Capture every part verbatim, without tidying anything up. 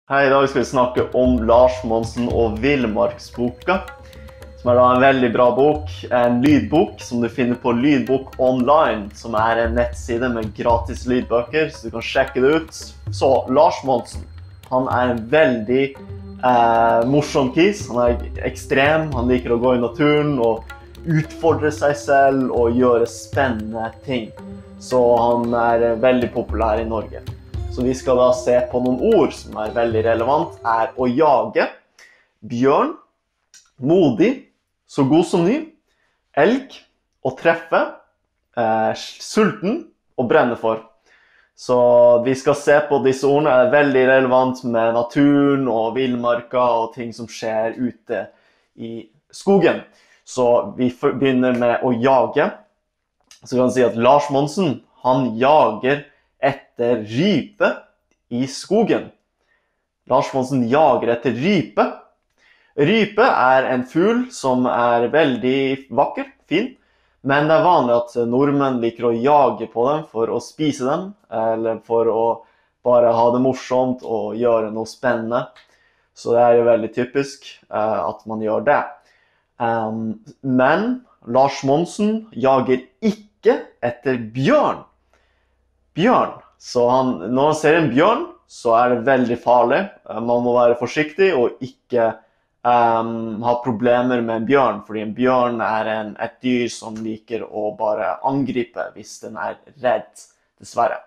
Hei, i dag skal vi snakke om Lars Monsen og Villmarksboka, som er da en veldig bra bok, en lydbok som du finner på Lydbok Online, som er en nettside med gratis lydbøker, så du kan sjekke det ut. Så, Lars Monsen, han er en veldig eh, morsom kis, han er ekstrem, han liker å gå i naturen og utfordre seg selv og gjøre spennende ting. Så han er veldig populær i Norge. Så vi skal da se på noen ord som er veldig relevant, er å jage, bjørn, modig, så god som ny, elg, å treffe, eh, sulten og brenne for. Så vi skal se på disse ordene, er veldig relevant med naturen og villmarka og ting som skjer ute i skogen. Så vi begynner med å jage. Så kan vi si at Lars Monsen, han jager etter rype i skogen. Lars Monsen jager etter rype. Rype er en fugl som er veldig vakker, fin, men det er vanlig at nordmenn liker å jage på dem for å spise dem, eller for å bare ha det morsomt og gjøre noe spennende. Så det er jo veldig typisk uh, at man gjør det. Um, men Lars Monsen jager ikke etter bjørn. Bjørn. Så han, når han ser en bjørn, så er det veldig farlig. Man må være forsiktig og ikke um, ha problemer med en bjørn, fordi en bjørn er en, et dyr som liker å bare angripe hvis den er redd, dessverre.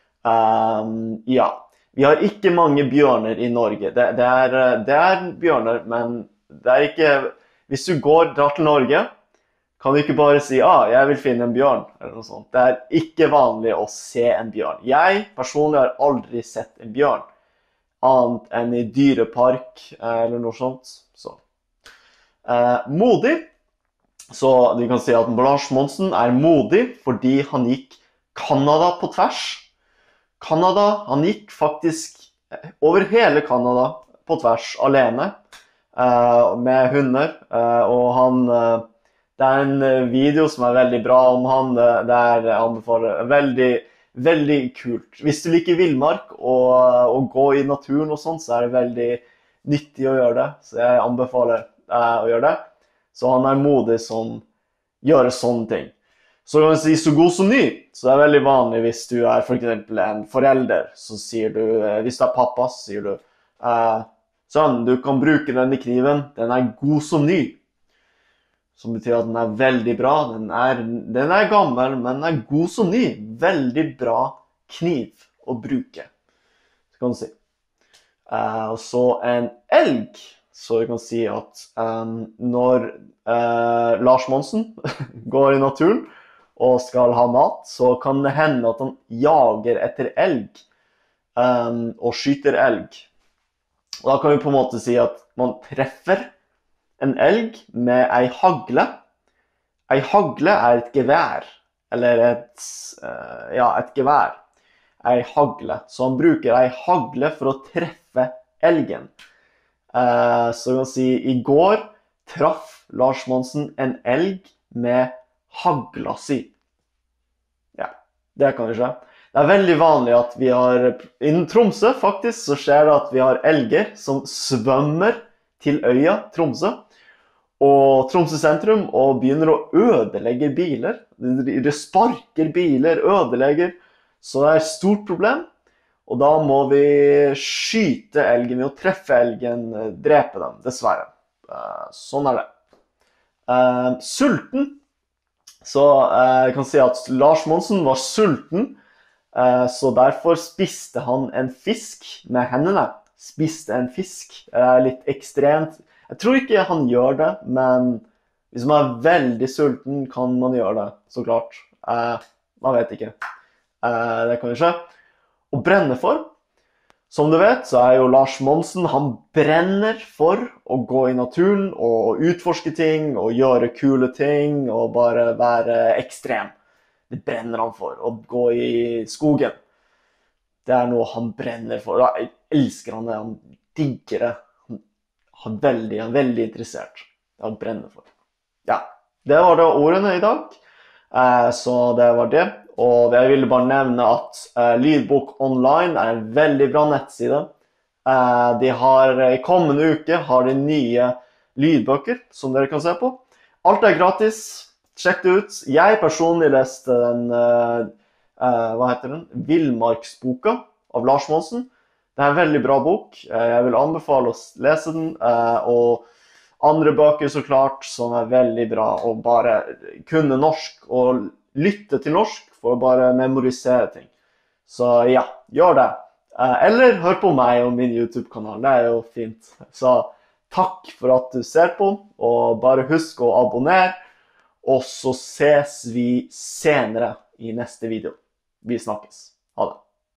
Um, ja, vi har ikke mange bjørner i Norge. Det, det, er, det er bjørner, men det er ikke... Hvis du går, drar til Norge, kan du ikke bare si, ah, jeg vil finne en bjørn, eller noe sånt. Det er ikke vanlig å se en bjørn. Jeg personlig har aldri sett en bjørn, annet enn i dyrepark, eller noe sånt. Så. Eh, modig. Så du kan si at Lars Monsen er modig, fordi han gikk Kanada på tvers. Kanada, han gikk faktisk over hele Kanada på tvers, alene, eh, med hunder, eh, og han... Eh, Det er en video som er veldig bra om han, det er anbefaler veldig, veldig kult. Hvis du liker villmark og, og gå i naturen og sånt, så er det veldig nyttig å gjøre det. Så jeg anbefaler eh, å gjøre det. Så han er modig som gjør sånne ting. Så kan vi si så god som ny. Så det er veldig vanlig hvis du er for eksempel en forelder, så sier du, hvis du er pappa, så sier du, eh, sønn, du kan bruke denne kniven, den er god som ny. Som betyr at den er veldig bra. Den er, den er gammel, men den er god som ny. Veldig bra kniv å bruke. Så kan du si. Uh, og så en elg. Så du kan si at um, når uh, Lars Monsen går i naturen og skal ha mat, så kan det hende at han jager etter elg um, og skyter elg. Og da kan vi på en måte si at man treffer en elg med ei hagle. Ei hagle er et gevær, eller et, uh, ja, et gevær. Ei hagle. Så han bruker ei hagle for å treffe elgen. Uh, så kan si, i går traff Lars Monsen en elg med hagla si. Ja, det kan vi se. Det er veldig vanlig at vi har, innen Tromsø faktisk, så skjer det at vi har elger som svømmer til øya Tromsø. Og Tromsø sentrum og begynner å ødelegge biler. De sparker biler, ødelegger. Så det er et stort problem. Og da må vi skyte elgen ved å treffe elgen, drepe dem, dessverre. Sånn er det. Sulten. Så jeg kan si at Lars Monsen var sulten. Så derfor spiste han en fisk med hendene. Spiste en fisk. Det er litt ekstremt. Jeg tror ikke han gjør det, men hvis man er veldig sulten, kan man gjøre det, så klart. Eh, man vet ikke. Eh, det kan jo skje. Og brenne for. Som du vet, så er jo Lars Monsen, han brenner for å gå i naturen og utforske ting, og gjøre kule ting, og bare være ekstrem. Det brenner han for, å gå i skogen. Det er noe han brenner for. Jeg elsker han det, han digger det. Han er veldig, han er veldig interessert. Han brenner for. Ja, det var det ordene i dag. Eh, så det var det. Og jeg ville bare nevne at eh, Lydbok Online er en veldig bra nettside. Eh, de har, I kommende uke har de nye lydbøker som dere kan se på. Alt er gratis. Sjekk det ut. Jeg personlig leste den, eh, eh, hva heter den? Villmarksboka av Lars Monsen. Det er en veldig bra bok. Eh, Jeg vil anbefale å lese den, eh, og andre bøker så klart som er veldig bra å bare kunne norsk og lytte til norsk for å bare memorisere ting. Så ja, gjør det. Eh, Eller hør på meg og min YouTube-kanal, det er jo fint. Så takk for at du ser på, og bare husk å abonnere, og så ses vi senere i neste video. Vi snakkes. Ha det.